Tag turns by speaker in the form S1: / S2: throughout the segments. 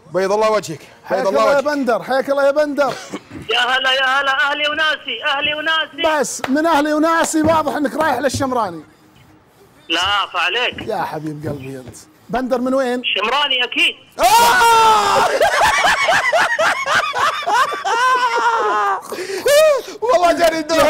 S1: بيض الله وجهك،
S2: بيض الله يا بندر، حياك الله يا بندر.
S3: يا هلا يا هلا، اهلي وناسي اهلي وناسي.
S2: بس من اهلي وناسي واضح انك رايح للشمراني.
S3: لا فعليك
S2: يا حبيب قلبي انت. بندر من وين؟
S3: شمراني اكيد.
S1: والله جاني الدور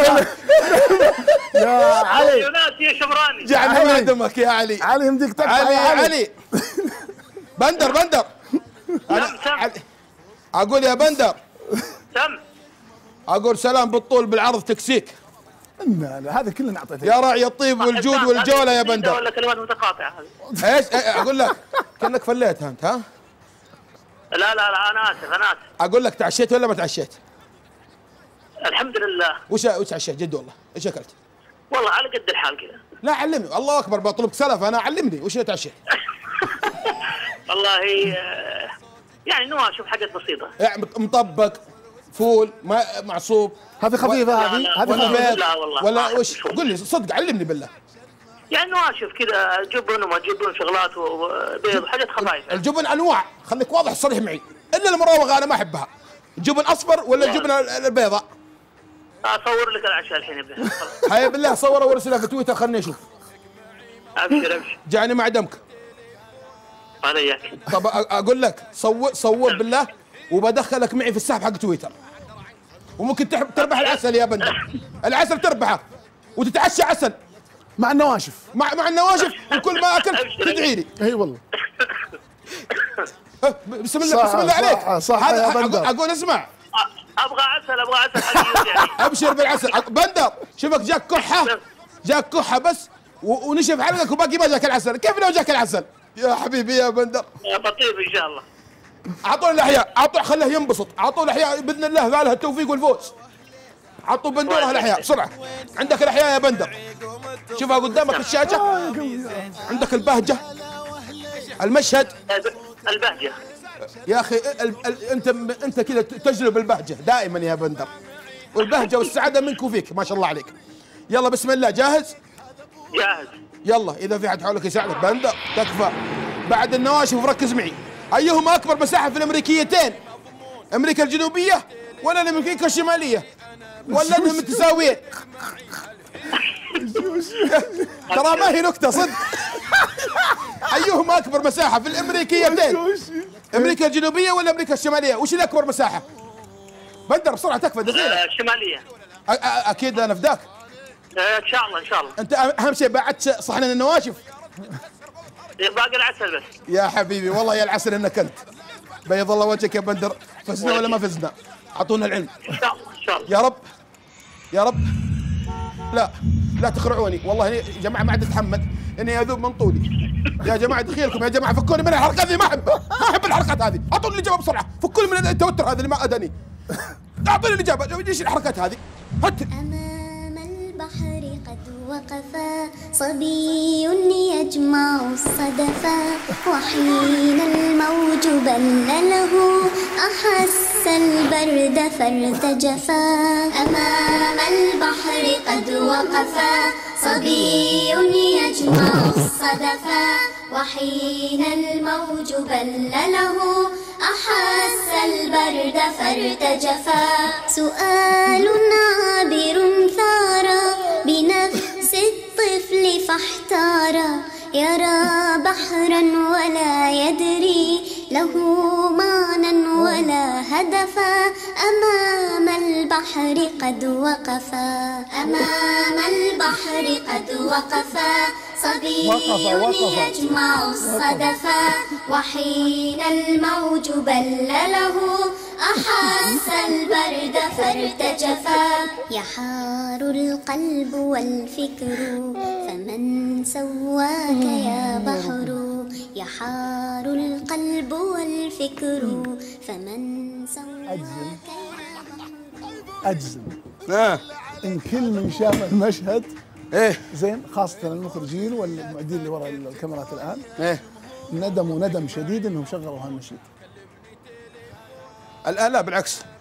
S2: يا علي.
S3: اهلي وناسي يا شمراني.
S1: جعلني من دمك يا علي.
S2: علي يمديك تقطع
S1: علي
S2: يا علي.
S1: علي بندر
S3: سم.
S1: اقول يا بندر،
S3: سم.
S1: اقول سلام بالطول بالعرض تكسيك.
S2: لا هذا كلنا اعطيته
S1: يا راعي الطيب والجود والجوله يا بندر.
S3: ولا كلمات متقاطعه هذه؟
S1: ايش اقول لك؟ كانك فليتها انت ها؟
S3: لا انا اسف.
S1: اقول لك تعشيت ولا ما تعشيت؟
S3: الحمد لله.
S1: وش تعشيت جد والله؟ ايش اكلت؟
S3: والله على قد الحال كذا.
S1: لا علمني، الله اكبر بطلبك سلف، انا علمني وش تعشيت؟
S3: والله يعني نواشف حاجات بسيطه.
S1: يعني مطبق فول معصوب.
S2: هذه خفيفه هذه خفيفه.
S3: لا والله
S1: ولا وش؟ قل لي صدق علمني بالله.
S3: يعني نواشف كذا، جبن وما جبن، شغلات وبيض، حاجات خفايف.
S1: الجبن انواع، خليك واضح صريح معي، الا المراوغه انا ما احبها. جبن اصفر ولا الجبن البيضاء؟
S3: اصور لك العشاء الحين يا ابني.
S1: هيا بالله صوره وارسلها في تويتر خلني اشوف.
S3: ابشر
S1: جاني مع دمك.
S3: انا اياك.
S1: طب اقول لك صور بالله وبدخلك معي في السحب حق تويتر. وممكن تربح العسل يا بندر. العسل تربحه وتتعشى عسل
S2: مع النواشف.
S1: مع النواشف، وكل ما اكلت تدعي لي.
S2: اي والله.
S1: بسم الله بسم الله عليك.
S2: صح يا بندر.
S1: اقول اسمع،
S3: ابغى عسل حقيقي يعني.
S1: ابشر بالعسل بندر. شوفك جاك كحه بس ونشف حلقك وباقي ما جاك العسل. كيف لو جاك العسل يا حبيبي يا بندر؟
S3: بطيب ان شاء الله.
S1: اعطوه الاحياء، خليه ينبسط، اعطوه الاحياء باذن الله، له التوفيق والفوز. اعطوا بندوره الاحياء بسرعه. عندك الاحياء يا بندر، شوفها قدامك الشاشه. عندك البهجه، المشهد،
S3: البهجه.
S1: يا اخي انت كذا تجلب البهجه دائما يا بندر، والبهجه والسعاده منك وفيك ما شاء الله عليك. يلا بسم الله، جاهز؟
S3: جاهز.
S1: يلا اذا في حد حولك يساعدك بندر تكفى. بعد النواشف ركز معي، ايهما اكبر مساحه في الامريكيتين؟ امريكا الجنوبيه ولا امريكا الشماليه؟ ولا انهم متساويين؟ ترى ما هي نكته صدق. ايهما اكبر مساحه في الامريكيتين؟ امريكا الجنوبيه ولا امريكا الشماليه؟ وش الاكبر مساحه؟ بندر بسرعه تكفى دقيقه.
S3: الشماليه.
S1: اكيد انا فداك.
S3: ان شاء الله.
S1: انت اهم شيء بعد صحن النواشف.
S3: باقي العسل بس.
S1: يا حبيبي والله يا العسل انك انت. بيض الله وجهك يا بندر. فزنا ولا ما فزنا؟ اعطونا العلم.
S3: ان شاء الله.
S1: يا رب. لا تخرعوني والله يا جماعه، ما عاد اتحمل اني اذوب من طولي. يا جماعه دخيلكم يا جماعه، فكوني من الحركات هذه، ما احب الحركات هذه. اعطوني الاجابه بسرعه، فكوني من التوتر هذا اللي ما اداني. اعطوني الاجابه، ايش الحركات هذه؟ هات.
S4: امام البحر قد وقفا صبي يجمع الصدفا، وحين الموج بل له أحس البرد فارتجفا. أمام البحر قد وقفا صبي يجمع الصدفا، وحين الموج بل له أحس البرد فارتجفا. سؤال عابر ثار بنفس الطفل فاحتار، يرى بحرا ولا يدري له معنى ولا هدفا. أمام البحر قد وقفا، أمام البحر قد وقفا صبي يجمع الصدفا، وحين الموج بل له أحس البرد فارتجفا. يحار القلب والفكر فمن سواك يا بحر، يحار القلب والفكر فمن سواك يا بحر.
S2: أجزم إن كل من شاف المشهد زين، خاصة المخرجين والمعدين اللي وراء الكاميرات الآن ندموا ندم شديد إنهم شغلوا هالنشيد.
S1: الآن لا بالعكس،